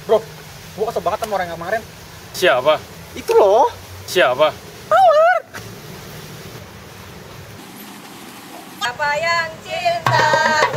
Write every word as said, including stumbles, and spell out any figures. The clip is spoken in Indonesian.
Bro, gua kesel banget sama orang yang kemarin. Siapa? Itu loh. Siapa? Apa yang cinta